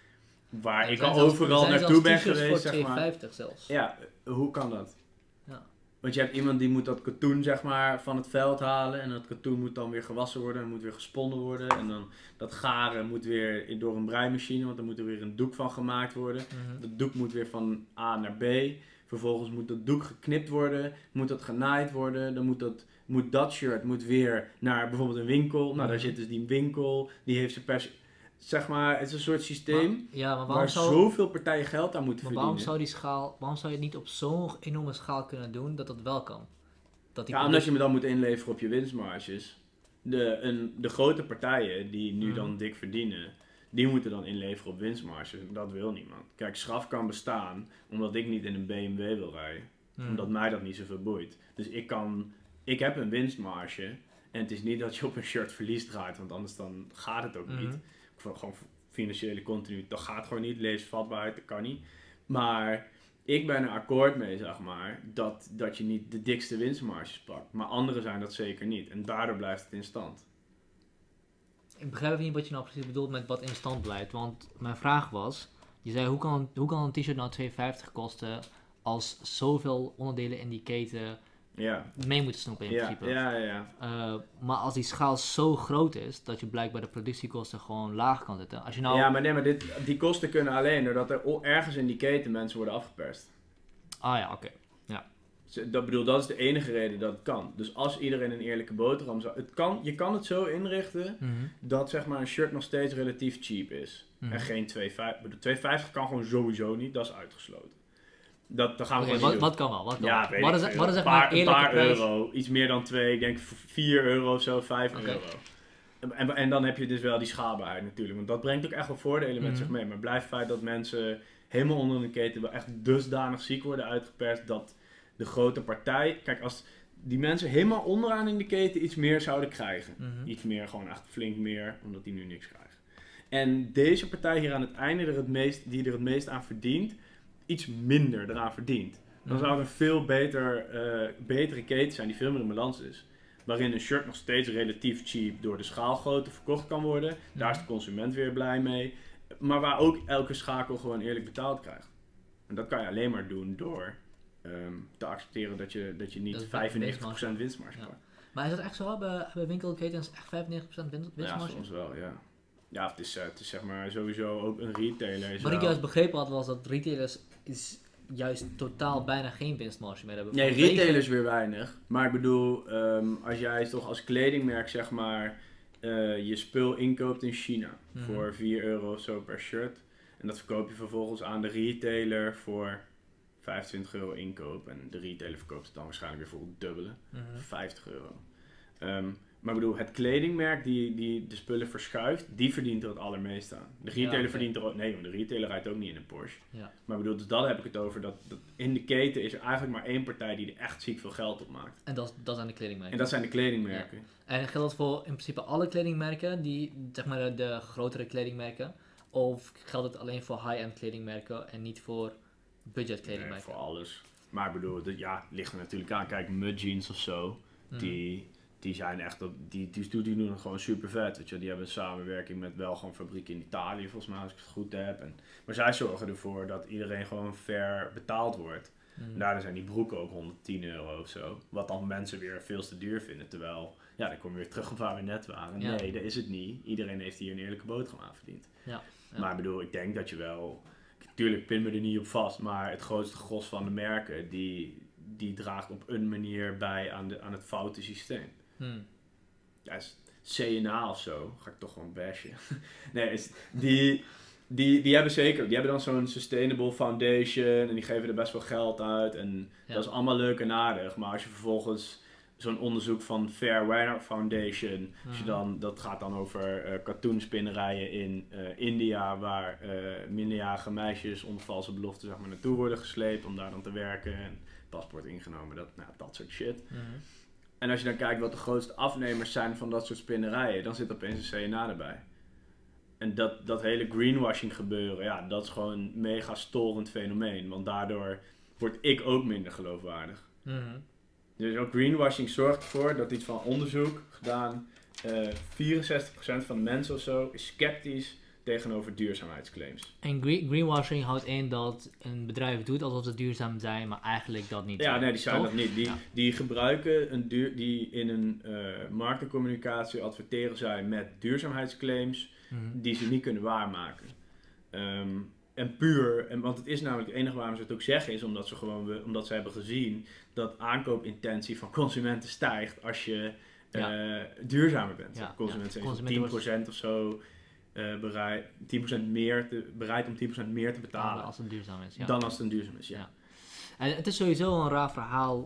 waar ik al overal naartoe ben geweest, zeg maar. $2,50 zelfs. Ja, hoe kan dat? Ja. Want je hebt iemand die moet dat katoen zeg maar van het veld halen en dat katoen moet dan weer gewassen worden en moet weer gesponnen worden en dan dat garen moet weer door een breimachine, want dan moet er weer een doek van gemaakt worden. Dat doek moet weer van A naar B. Vervolgens moet dat doek geknipt worden, moet dat genaaid worden, dan moet dat shirt weer naar bijvoorbeeld een winkel. Nou, daar zit dus die winkel, die heeft zijn zeg maar, het is een soort systeem waar zoveel partijen geld aan moeten verdienen. Waarom zou je het niet op zo'n enorme schaal kunnen doen dat wel kan? Omdat je me dan moet inleveren op je winstmarges. De grote partijen die nu dan dik verdienen, die moeten dan inleveren op winstmarges. Dat wil niemand. Kijk, straf kan bestaan omdat ik niet in een BMW wil rijden. Omdat mij dat niet zoveel boeit. Dus ik heb een winstmarge en het is niet dat je op een shirt verlies draait, want anders dan gaat het ook niet. Gewoon financiële continuïteit, dat gaat gewoon niet. Levensvatbaarheid, dat kan niet. Maar ik ben er akkoord mee, zeg maar, dat je niet de dikste winstmarges pakt. Maar anderen zijn dat zeker niet. En daardoor blijft het in stand. Ik begrijp niet wat je nou precies bedoelt met wat in stand blijft. Want mijn vraag was, je zei hoe kan een t-shirt nou $2,50 kosten als zoveel onderdelen in die keten mee moeten snoepen in principe. Maar als die schaal zo groot is, dat je blijkbaar de productiekosten gewoon laag kan zetten. Als je nou... Ja, maar die kosten kunnen alleen doordat er ergens in die keten mensen worden afgeperst. Ah ja, oké. Ja. Dat is de enige reden dat het kan. Dus als iedereen een eerlijke boterham zou... Je kan het zo inrichten dat zeg maar een shirt nog steeds relatief cheap is. En geen $2,50. $2,50 kan gewoon sowieso niet, dat is uitgesloten. Dat gaan we gewoon niet doen. Wat kan wel? Wat is een paar euro, iets meer dan 2, ik denk 4 euro of zo, 5 euro. En dan heb je dus wel die schaalbaarheid natuurlijk. Want dat brengt ook echt wel voordelen met zich mee. Maar blijft het feit dat mensen helemaal onder de keten wel echt dusdanig ziek worden uitgeperst dat de grote partij... Kijk, als die mensen helemaal onderaan in de keten iets meer zouden krijgen. Iets meer, gewoon echt flink meer, omdat die nu niks krijgen. En deze partij hier aan het einde die er het meest aan verdient, iets minder eraan verdient. Dan zou het een veel betere keten zijn die veel meer in balans is. Waarin een shirt nog steeds relatief cheap door de schaalgrootte verkocht kan worden. Daar is de consument weer blij mee. Maar waar ook elke schakel gewoon eerlijk betaald krijgt. En dat kan je alleen maar doen door te accepteren dat je niet 95% winstmarge pakt. Maar is dat echt zo? Bij winkelketens echt 95% winstmarge? Ja, soms wel, ja. Ja, het is zeg maar sowieso ook een retailer. Wat ik juist begrepen had was dat retailers juist totaal bijna geen winstmarge meer hebben. Nee, retailers weer weinig. Maar ik bedoel, als jij toch als kledingmerk zeg maar je spul inkoopt in China voor €4 of zo per shirt. En dat verkoop je vervolgens aan de retailer voor €25 inkoop. En de retailer verkoopt het dan waarschijnlijk weer voor het dubbele. €50. Maar ik bedoel, het kledingmerk die de spullen verschuift, die verdient er het allermeest aan. De retailer verdient er ook... Nee, want de retailer rijdt ook niet in een Porsche. Ja. Maar ik bedoel, dus daar heb ik het over. Dat in de keten is er eigenlijk maar één partij die er echt ziek veel geld op maakt. En dat zijn de kledingmerken. En dat zijn de kledingmerken. Ja. En geldt dat voor in principe alle kledingmerken, die zeg maar de grotere kledingmerken? Of geldt het alleen voor high-end kledingmerken en niet voor budget kledingmerken? Nee, voor alles. Maar ik bedoel, het ligt er natuurlijk aan. Kijk, Mud Jeans of zo, die zijn echt, die doen het gewoon super vet. Weet je? Die hebben een samenwerking met wel gewoon fabriek in Italië, volgens mij, als ik het goed heb. Maar zij zorgen ervoor dat iedereen gewoon fair betaald wordt. En daardoor zijn die broeken ook €110 of zo. Wat dan mensen weer veel te duur vinden. Terwijl, ja, dan kom je weer terug op waar we net waren. Ja. Nee, dat is het niet. Iedereen heeft hier een eerlijke boterham aan verdiend. Ja. Ja. Maar ik bedoel, ik denk dat je wel... Tuurlijk, pin me er niet op vast, maar het grootste gros van de merken, die draagt op een manier bij aan het foute systeem. Ja, CNA of zo, ga ik toch gewoon bashen. Nee, die hebben zeker, die hebben dan zo'n Sustainable Foundation en die geven er best wel geld uit en dat is allemaal leuk en aardig. Maar als je vervolgens zo'n onderzoek van Fair Weather Foundation, als je dat gaat dan over katoenspinnerijen in India, waar minderjarige meisjes onder valse belofte zeg maar naartoe worden gesleept om daar dan te werken en paspoort ingenomen, dat soort shit. En als je dan kijkt wat de grootste afnemers zijn van dat soort spinnerijen, dan zit opeens een CNA erbij. En dat hele greenwashing gebeuren, ja, dat is gewoon een mega storend fenomeen. Want daardoor word ik ook minder geloofwaardig. Dus ook greenwashing zorgt ervoor dat iets van onderzoek gedaan, 64% van de mensen of zo is sceptisch tegenover duurzaamheidsclaims. En greenwashing houdt in dat een bedrijf doet alsof ze duurzaam zijn, maar eigenlijk dat niet. Ja, nee, die zijn dat niet. Die gebruiken die in een marketingcommunicatie adverteren zij met duurzaamheidsclaims die ze niet kunnen waarmaken. Want het is namelijk het enige waarom ze het ook zeggen is omdat ze hebben gezien dat aankoopintentie van consumenten stijgt als je duurzamer bent. Ja, consumenten zijn 10% of zo bereid om 10% meer te betalen. Als het duurzaam is. Ja. Dan als het een duurzaam is, ja. En het is sowieso een raar verhaal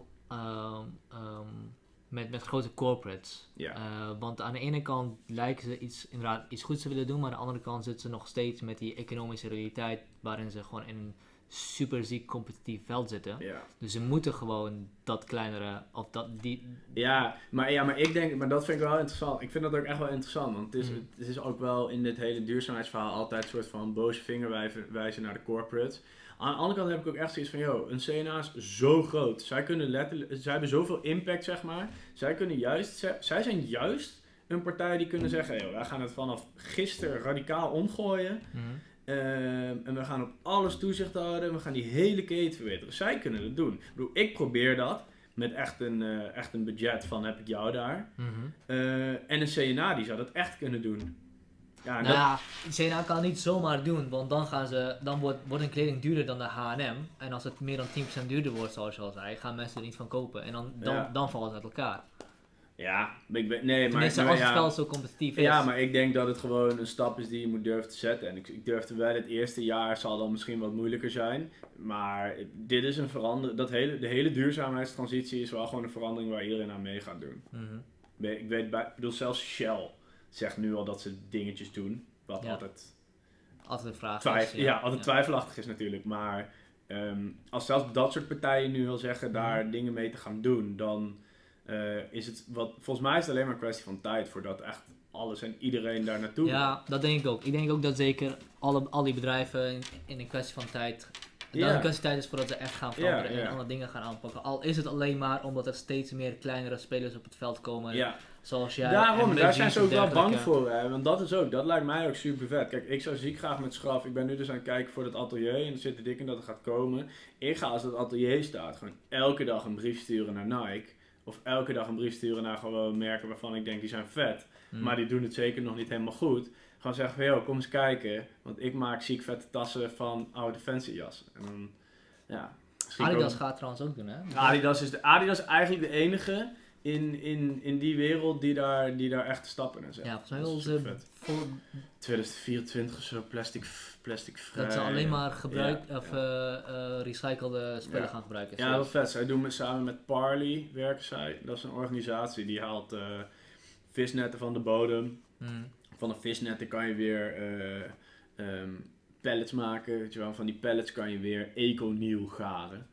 met grote corporates. Want aan de ene kant lijken ze iets goeds te willen doen, maar aan de andere kant zitten ze nog steeds met die economische realiteit waarin ze gewoon in een super ziek competitief veld zitten. Ja. Dus ze moeten gewoon dat kleinere of die... Maar ik denk, maar dat vind ik wel interessant. Ik vind dat ook echt wel interessant, want het is ook wel in dit hele duurzaamheidsverhaal altijd een soort van boze vinger wijzen naar de corporates. Aan de andere kant heb ik ook echt zoiets van, een CNA is zo groot. Zij hebben zoveel impact, zeg maar. Zij zijn juist een partij die kunnen zeggen, wij gaan het vanaf gisteren radicaal omgooien. En we gaan op alles toezicht houden. We gaan die hele keten verbeteren. Zij kunnen het doen. Ik probeer dat met echt een budget van heb ik jou daar. En een CNA die zou dat echt kunnen doen. CNA kan niet zomaar doen, want dan wordt een kleding duurder dan de H&M. En als het meer dan 10% duurder wordt, zoals je al zei, gaan mensen er niet van kopen. En dan valt het uit elkaar. Ja, als het spel zo competitief is. Ja, maar ik denk dat het gewoon een stap is die je moet durven te zetten. En ik durfde wel, het eerste jaar zal dan misschien wat moeilijker zijn. Maar dit is een verandering. De hele duurzaamheidstransitie is wel gewoon een verandering waar iedereen aan mee gaat doen. Ik bedoel, zelfs Shell zegt nu al dat ze dingetjes doen. Wat altijd een vraag is. Altijd twijfelachtig is natuurlijk. Maar als zelfs dat soort partijen nu wil zeggen daar dingen mee te gaan doen, dan is het volgens mij is het alleen maar een kwestie van tijd voordat echt alles en iedereen daar naartoe gaat. Ja, dat denk ik ook. Ik denk ook dat zeker al die bedrijven in een kwestie van tijd En dan een kwestie tijd is voordat ze echt gaan veranderen en andere dingen gaan aanpakken. Al is het alleen maar omdat er steeds meer kleinere spelers op het veld komen. Ja. Zoals jij. Daarom, daar zijn ze ook wel bang voor. Hè? Want dat lijkt mij ook super vet. Kijk, ik zou ziek graag met Schraf. Ik ben nu dus aan het kijken voor dat atelier. En er zit er dik in dat het gaat komen. Ik ga als dat atelier staat gewoon elke dag een brief sturen naar Nike. Of elke dag een brief sturen naar gewoon merken waarvan ik denk die zijn vet. Maar die doen het zeker nog niet helemaal goed. Gewoon zeggen van, joh, kom eens kijken. Want ik maak ziek vette tassen van oude fancy jassen. En dan, ja. Adidas gaat trouwens ook doen, hè? Adidas is eigenlijk de enige in die wereld die daar echt stappen in zetten. Ja, volgens mij wil ze voor 2024 of zo plastic vrij. Dat ze alleen maar recyclede spullen gaan gebruiken. Ja, dat is vet. Zij doen samen met Parley werken zij. Dat is een organisatie die haalt visnetten van de bodem. Van de visnetten kan je weer pellets maken. Weet je wel. Van die pellets kan je weer Econyl garen.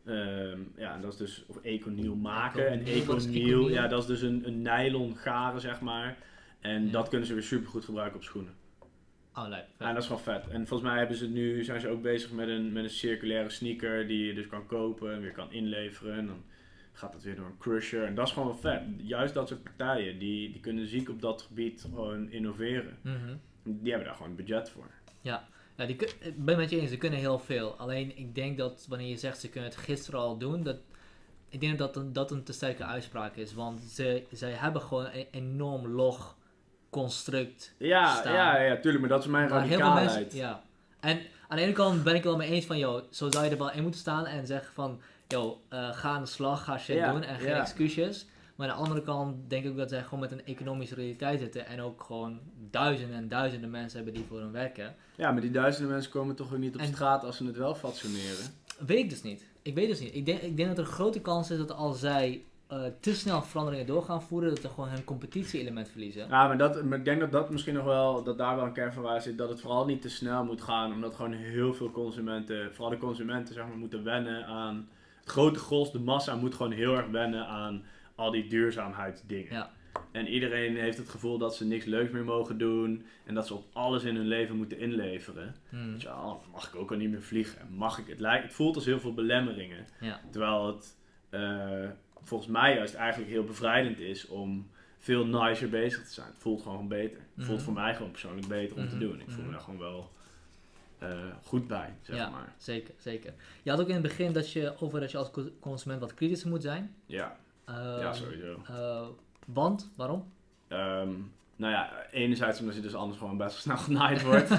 En dat is dus, of Econyl maken. En Econyl, ja, dat is dus een nylon garen, zeg maar. En dat kunnen ze weer super goed gebruiken op schoenen. Oh, leuk. Ja, dat is gewoon vet. En volgens mij zijn ze ook bezig met een circulaire sneaker die je dus kan kopen en weer kan inleveren. En dan gaat dat weer door een crusher. En dat is gewoon wel vet. Juist dat soort partijen, die kunnen ziek op dat gebied gewoon innoveren. Die hebben daar gewoon budget voor. Ja. Ja, ik ben het met je eens, ze kunnen heel veel. Alleen ik denk dat wanneer je zegt ze kunnen het gisteren al doen, ik denk dat een te sterke uitspraak is. Want zij hebben gewoon een enorm log construct staan. Ja, tuurlijk, maar dat is mijn radicaalheid. Ja. En aan de ene kant ben ik er wel mee eens van, zo zou je er wel in moeten staan en zeggen van, ga aan de slag, ga shit doen en geen excuses. Maar aan de andere kant denk ik ook dat zij gewoon met een economische realiteit zitten en ook gewoon duizenden en duizenden mensen hebben die voor hen werken. Ja, maar die duizenden mensen komen toch ook niet op straat als ze het wel fatsoeneren? Weet ik dus niet. Ik denk dat er een grote kans is dat als zij te snel veranderingen door gaan voeren, dat ze gewoon hun competitie-element verliezen. Ja, maar ik denk dat misschien nog wel, dat daar wel een kern van waar zit, dat het vooral niet te snel moet gaan, omdat gewoon heel veel consumenten, vooral de consumenten zeg maar, moeten wennen aan, het grote gros, de massa moet gewoon heel erg wennen aan al die duurzaamheidsdingen. Ja. En iedereen heeft het gevoel dat ze niks leuks meer mogen doen en dat ze op alles in hun leven moeten inleveren. Dus dan mag ik ook al niet meer vliegen. Mag ik het voelt als heel veel belemmeringen. Ja. Terwijl het volgens mij juist eigenlijk heel bevrijdend is om veel nicer bezig te zijn. Het voelt gewoon beter. Het voelt voor mij gewoon persoonlijk beter om te doen. Ik voel me daar gewoon wel goed bij, zeg maar. Zeker. Je had ook in het begin dat je als consument wat kritischer moet zijn. Ja, sowieso. Want? Waarom? Nou ja, enerzijds omdat je dus anders gewoon best wel snel genaaid wordt.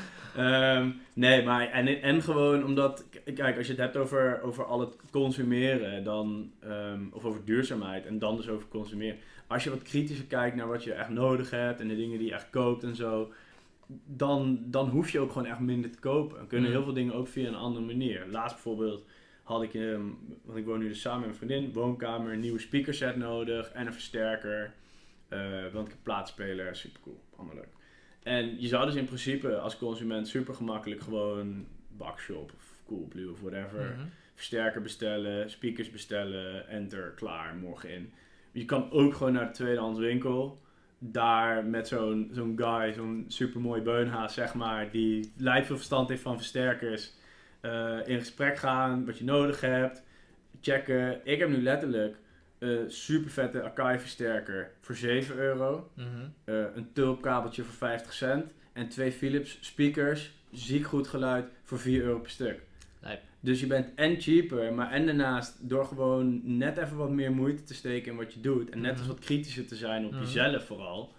Nee, maar en gewoon omdat, kijk, als je het hebt over al het consumeren, dan, of over duurzaamheid en dan dus over consumeren. Als je wat kritischer kijkt naar wat je echt nodig hebt en de dingen die je echt koopt en zo, dan hoef je ook gewoon echt minder te kopen. Dan kunnen heel veel dingen ook via een andere manier. Laatst bijvoorbeeld had ik, want ik woon nu dus samen met mijn vriendin, woonkamer, een nieuwe speakerset nodig en een versterker. Want ik heb plaatsspelen, super cool, allemaal leuk. En je zou dus in principe als consument super gemakkelijk gewoon Bakshop of Coolblue of whatever, versterker bestellen, speakers bestellen, enter, klaar, morgen in. Je kan ook gewoon naar de tweedehands winkel, daar met zo'n guy, zo'n supermooi beunhaas zeg maar, die lijkt veel verstand heeft van versterkers, in gesprek gaan, wat je nodig hebt, checken. Ik heb nu letterlijk super vette Akai versterker voor €7. Een tulpkabeltje voor 50 cent. En 2 Philips speakers, ziek goed geluid, voor €4 per stuk. Lijp. Dus je bent en cheaper, maar en daarnaast door gewoon net even wat meer moeite te steken in wat je doet. En net eens wat kritischer te zijn op jezelf vooral.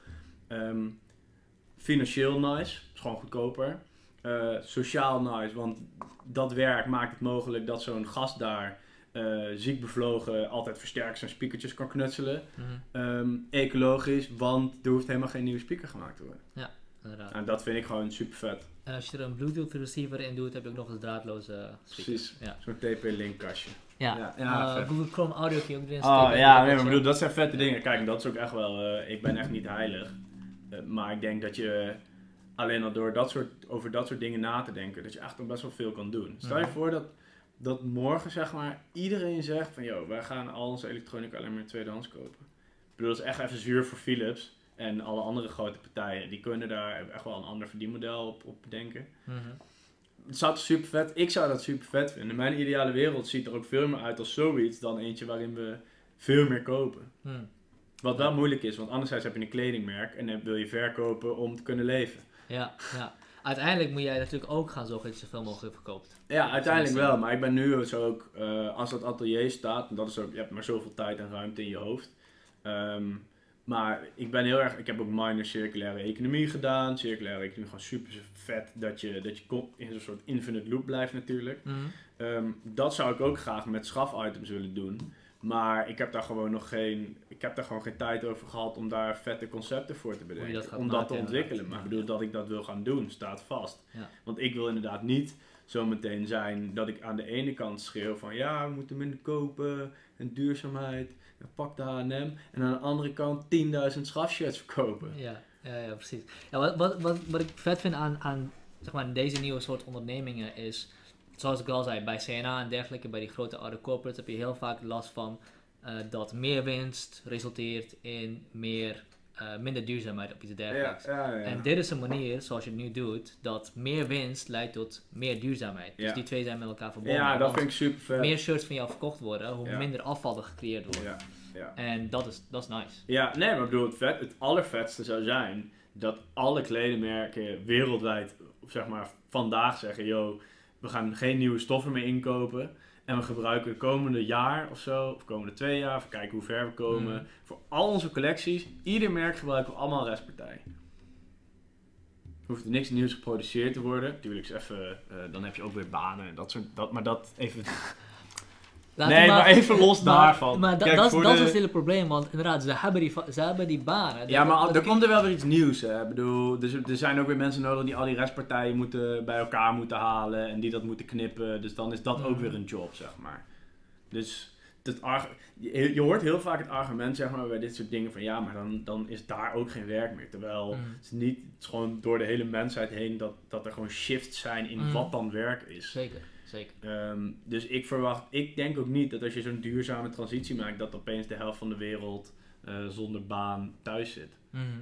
Financieel nice, is gewoon goedkoper. Sociaal nice, want dat werk maakt het mogelijk dat zo'n gast daar ziek bevlogen altijd versterkers en speakertjes kan knutselen. Ecologisch, want er hoeft helemaal geen nieuwe speaker gemaakt te worden. Ja, inderdaad. En dat vind ik gewoon super vet. En als je er een Bluetooth receiver in doet, heb je ook nog eens draadloze speaker. Precies, zo'n TP-Link kastje. Ja, Google Chrome Audio kun je ook erin steken. Maar bedoel, dat zijn vette dingen. Kijk, dat is ook echt wel, ik ben echt niet heilig. Maar ik denk dat je alleen al door over dat soort dingen na te denken, dat je echt nog best wel veel kan doen. Stel je voor dat morgen zeg maar iedereen zegt van wij gaan al onze elektronica alleen maar tweedehands kopen. Ik bedoel, dat is echt even zuur voor Philips en alle andere grote partijen. Die kunnen daar echt wel een ander verdienmodel op bedenken. het zou toch super vet. Ik zou dat super vet vinden. Mijn ideale wereld ziet er ook veel meer uit als zoiets dan eentje waarin we veel meer kopen. Wat wel moeilijk is, want anderzijds heb je een kledingmerk en dan wil je verkopen om te kunnen leven. Ja. Uiteindelijk moet jij natuurlijk ook gaan zorgen dat je zoveel mogelijk verkoopt. Ja, uiteindelijk wel. Maar ik ben nu zo ook, als dat atelier staat, en dat is ook, je hebt maar zoveel tijd en ruimte in je hoofd. Maar ik ben heel erg, ik heb ook minor circulaire economie gedaan. Circulaire economie gewoon super vet, dat je in zo'n soort infinite loop blijft natuurlijk. Dat zou ik ook graag met schaf-items willen doen. Maar ik heb daar gewoon geen tijd over gehad om daar vette concepten voor te bedenken. Om dat te ontwikkelen. Maar ik bedoel, dat ik dat wil gaan doen, staat vast. Ja. Want ik wil inderdaad niet zometeen zijn dat ik aan de ene kant schreeuw van ja, we moeten minder kopen en duurzaamheid. En pak de H&M. En aan de andere kant 10.000 schafshirts verkopen. Ja, precies. Ja, wat ik vet vind aan zeg maar, deze nieuwe soort ondernemingen is, zoals ik al zei, bij CNA en dergelijke, bij die grote oude corporates heb je heel vaak last van dat meer winst resulteert in minder duurzaamheid of iets dergelijks. Ja. En dit is een manier, zoals je het nu doet, dat meer winst leidt tot meer duurzaamheid. Dus die twee zijn met elkaar verbonden. Ja, dat vind ik super vet. Meer shirts van jou verkocht worden, hoe minder afval er gecreëerd wordt. Ja. En dat is nice. Ja, nee, maar ik bedoel, het allervetste zou zijn dat alle kledingmerken wereldwijd, zeg maar, vandaag zeggen, yo, we gaan geen nieuwe stoffen meer inkopen. En we gebruiken de komende jaar of zo, of komende 2 jaar, even kijken hoe ver we komen. Voor al onze collecties, ieder merk gebruiken we allemaal restpartij. Hoeft er niks nieuws geproduceerd te worden. Tuurlijk, even, dan heb je ook weer banen en dat soort, maar dat even... maar even los daarvan. Maar Kijk, dat is het hele probleem, want inderdaad, ze hebben die banen. Ja, maar er komt er wel weer iets nieuws. Hè. Ik bedoel, er zijn ook weer mensen nodig die al die restpartijen bij elkaar moeten halen en die dat moeten knippen. Dus dan is dat ook weer een job, zeg maar. Dus je hoort heel vaak het argument, zeg maar, bij dit soort dingen van ja, maar dan is daar ook geen werk meer. Terwijl het is gewoon door de hele mensheid heen dat er gewoon shifts zijn in wat dan werk is. Zeker. Dus ik denk ook niet dat als je zo'n duurzame transitie maakt, dat opeens de helft van de wereld zonder baan thuis zit.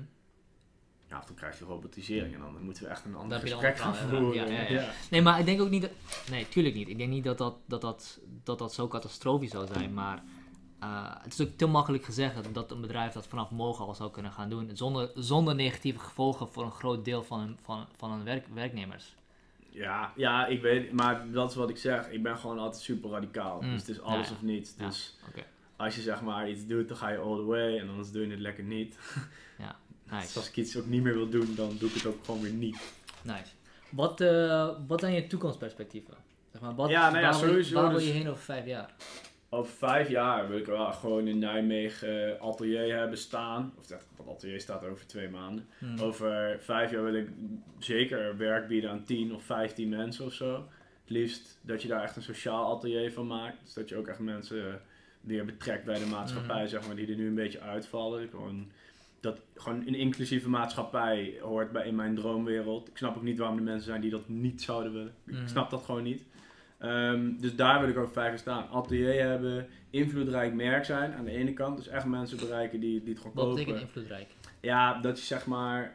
Ja, of dan krijg je robotisering en dan moeten we echt een ander gesprek gaan voeren. Ja. Nee, maar ik denk ook niet... Nee, tuurlijk niet. Ik denk niet dat zo catastrofisch zou zijn, maar het is ook te makkelijk gezegd dat een bedrijf dat vanaf morgen al zou kunnen gaan doen, zonder negatieve gevolgen voor een groot deel van hun werknemers. Ja, ik weet, maar dat is wat ik zeg. Ik ben gewoon altijd super radicaal. Dus het is alles of niets. Dus als je zeg maar iets doet, dan ga je all the way en anders doe je het lekker niet. Ja, nice. Dus als ik iets ook niet meer wil doen, dan doe ik het ook gewoon weer niet. Nice. Wat zijn je toekomstperspectieven? Zeg maar, sowieso. Waar wil je heen over 5 jaar? Over 5 jaar wil ik wel gewoon in Nijmegen atelier hebben staan. Of dat atelier staat over 2 maanden. Over 5 jaar wil ik zeker werk bieden aan 10 of 15 mensen of zo. Het liefst dat je daar echt een sociaal atelier van maakt. Dus dat je ook echt mensen weer betrekt bij de maatschappij, zeg maar, die er nu een beetje uitvallen. Gewoon een inclusieve maatschappij hoort in mijn droomwereld. Ik snap ook niet waarom er mensen zijn die dat niet zouden willen. Ik snap dat gewoon niet. Dus daar wil ik over 5 jaar staan. Atelier hebben, invloedrijk merk zijn aan de ene kant. Dus echt mensen bereiken die het gewoon kopen. Wat betekent invloedrijk? Ja, dat je zeg maar...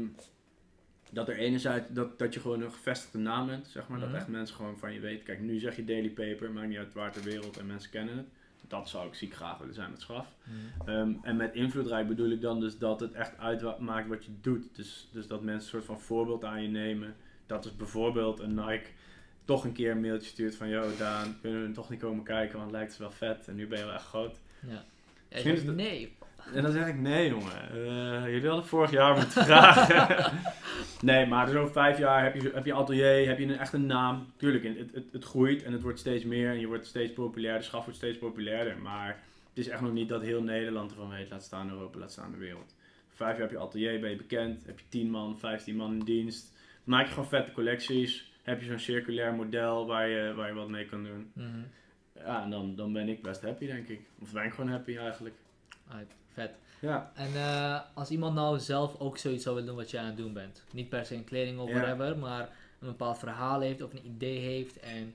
dat er enerzijds dat je gewoon een gevestigde naam bent. Zeg maar, dat echt mensen gewoon van je weten. Kijk, nu zeg je Daily Paper, maakt niet uit waar ter wereld en mensen kennen het. Dat zou ik ziek graag willen zijn met schaf. En met invloedrijk bedoel ik dan dus dat het echt uitmaakt wat je doet. Dus dat mensen een soort van voorbeeld aan je nemen. Dat is bijvoorbeeld een Nike toch een keer een mailtje stuurt van yo Daan, kunnen we toch niet komen kijken, want het lijkt wel vet en nu ben je wel echt groot. Ja. Ja, nee. En dan zeg ik nee jongen, jullie hadden vorig jaar moeten vragen. Nee, maar dus over 5 jaar heb je atelier, heb je echt een naam. Tuurlijk, het groeit en het wordt steeds meer en je wordt steeds populairder, de schaf wordt steeds populairder. Maar het is echt nog niet dat heel Nederland ervan weet, laat staan Europa, laat staan de wereld. 5 jaar heb je atelier, ben je bekend, heb je 10 man, 15 man in dienst. Dan maak je gewoon vette collecties. Heb je zo'n circulair model waar je wat mee kan doen. Ja, en dan ben ik best happy, denk ik. Of ben ik gewoon happy eigenlijk. Vet. Ja. En als iemand nou zelf ook zoiets zou willen doen wat jij aan het doen bent. Niet per se in kleding of whatever, maar een bepaald verhaal heeft of een idee heeft en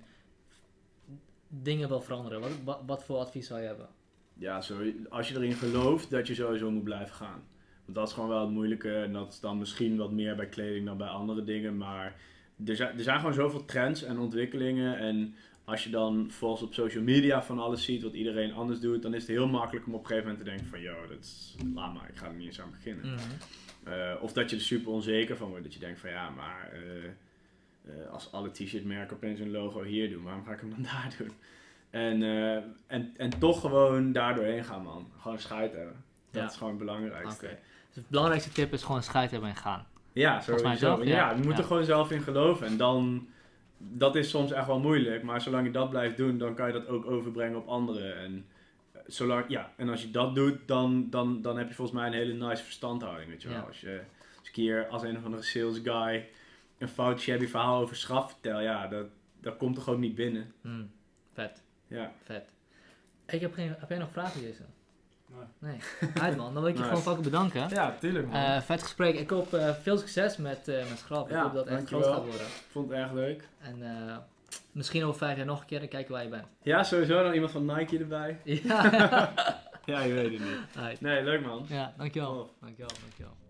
dingen wil veranderen. Wat voor advies zou je hebben? Ja, als je erin gelooft dat je sowieso moet blijven gaan. Want dat is gewoon wel het moeilijke. En dat is dan misschien wat meer bij kleding dan bij andere dingen. Maar er zijn gewoon zoveel trends en ontwikkelingen. En als je dan volgens op social media van alles ziet wat iedereen anders doet, dan is het heel makkelijk om op een gegeven moment te denken van, laat maar, ik ga er niet eens aan beginnen. Of dat je er super onzeker van wordt, dat je denkt van ja, maar als alle t-shirtmerken opeens een logo hier doen, waarom ga ik hem dan daar doen? En toch gewoon daardoorheen gaan, man. Gewoon scheid hebben. Dat is gewoon het belangrijkste. Okay. Dus het belangrijkste tip is gewoon scheid hebben en gaan. Ja, sowieso. Ja, je moet er gewoon zelf in geloven. En dan, dat is soms echt wel moeilijk. Maar zolang je dat blijft doen, dan kan je dat ook overbrengen op anderen. En, en als je dat doet, dan heb je volgens mij een hele nice verstandhouding. Weet je wel. Als ik hier als een of andere sales guy een fout shabby verhaal over schaf vertel, dat komt toch ook niet binnen. Vet. Ja. Vet. Heb jij nog vragen, Jason? Nee. Uit man, dan wil ik je gewoon fucking bedanken. Ja, tuurlijk man. Vet gesprek. Ik hoop veel succes met Schraf. Ik hoop dat het echt groot gaat worden. Ik vond het erg leuk. En misschien over 5 jaar nog een keer en kijken waar je bent. Ja, sowieso dan iemand van Nike erbij. Ja. Ja, je weet het niet. Nee, leuk man. Ja, dankjewel. Dankjewel.